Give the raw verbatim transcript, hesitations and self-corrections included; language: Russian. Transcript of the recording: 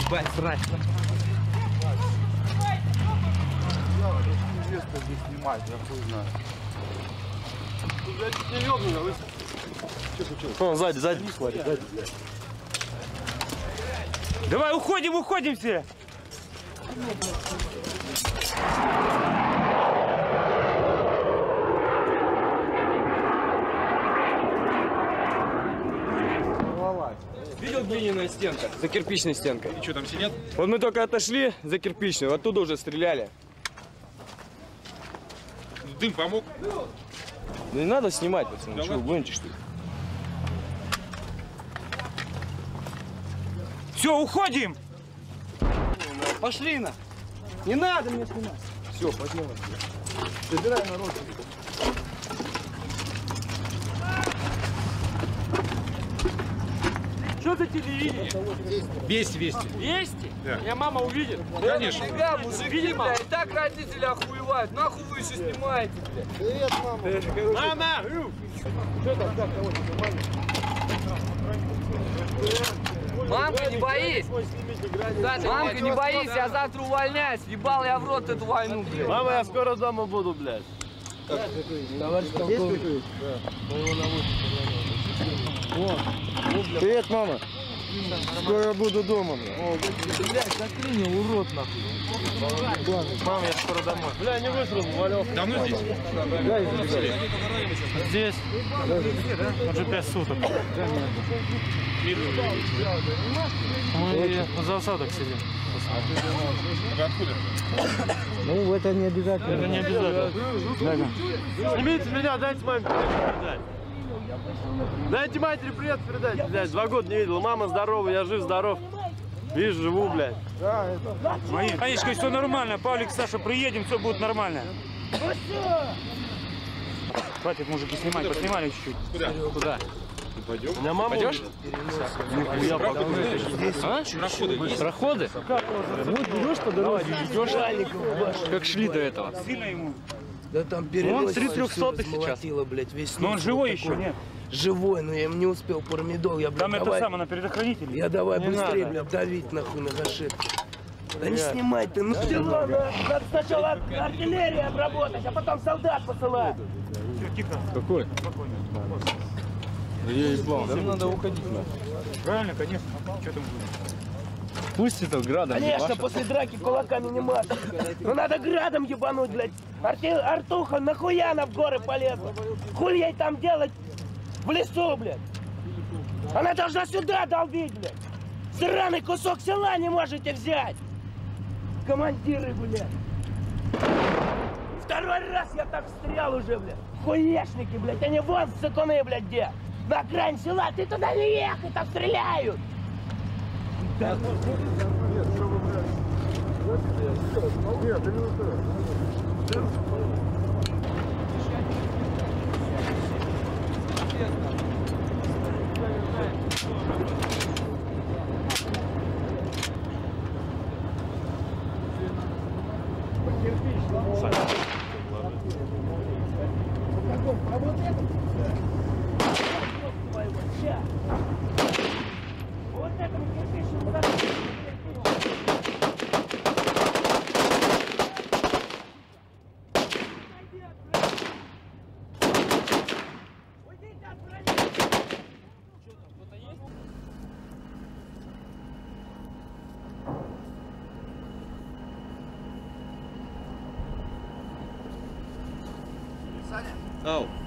Ебать, срать. Невесту здесь снимать, я хуй знаю. Блядь, не ёбнула, вы... Что случилось? Он сзади, сзади, смотри, сзади, блядь. Давай, уходим, уходим все. Видел глиняная стенка за кирпичной стенкой? И что, там сидят? Вот мы только отошли за кирпичную, оттуда уже стреляли. Дым помог? Ну не надо снимать, пацаны, Да что вы гоните, что ли? Все, уходим! Пошли на! Не надо мне снимать! Все, пойдем. Собирай народ. Что за телевидение? Вести, вести. Вести? Да. Меня мама увидит. Конечно. Нифига, мужики, блядь, и так родители охуевают. Нахуй вы еще снимаете, блядь? Привет, мама! Мама! Что там, как кого-то снимали? Мамка, не боись! Мамка, не боись, я завтра увольняюсь. Ебал я в рот эту войну, блядь. Мама, я скоро дома буду, блядь. Товарищ полковник. Привет, мама. Скоро буду дома. Блядь, заклинил, урод, нахуй. Мама, я скоро домой. Бля, не вышел, валялся. Давно здесь? Здесь? Уже пять суток. Мы на засадах сидим. Вы откуда? Ну, это не обязательно. Это не обязательно. Снимите меня, дайте маме привет передать. Дайте матери привет передать, блядь. Два года не видел. Мама здорова, я жив-здоров. Видишь, живу, блядь. Анечка, все нормально. Павлик, Саша, приедем, все будет нормально. Хватит, мужики, снимать. Поснимали чуть-чуть. Куда? Куда? Пойдем. У меня мама Пойдешь? Я проходы. А? Проходы есть? Проходы? Вот берешь по дороге, идешь, Как шли до этого? Сильно ему. да там перевозили. Он три трехсотых сейчас. Блядь, весь Но он живой еще, нет? Живой, но я им не успел парамидол. Я, блядь, Там это давай, самое, на предохранителе. я давай Не быстрее, надо. блядь, давить нахуй на гашетку. Да не снимай ты, ну все, надо, надо сначала артиллерию обработать, а потом солдат посылать. Все, тихо. Какой? Я избал. Да надо уходить. Правильно, конечно. Что там будет? Пусть это градом. Конечно, после драки кулаками не мать. Ну надо градом ебануть, блядь. Арти... Артуха, нахуя она в горы полезла? Хуй ей там делать в лесу, блядь? Она должна сюда долбить, блядь. Сраный кусок села не можете взять. Командиры, блядь. Второй раз я так встрял уже, блядь. Хуешники, блядь, они вон сыкуны, блядь, где? На окраине села, ты туда не ехай, там стреляют. Да. А вот это? Вот этому кирпичному уйдите от брони! Что там, кто-то есть? Ау.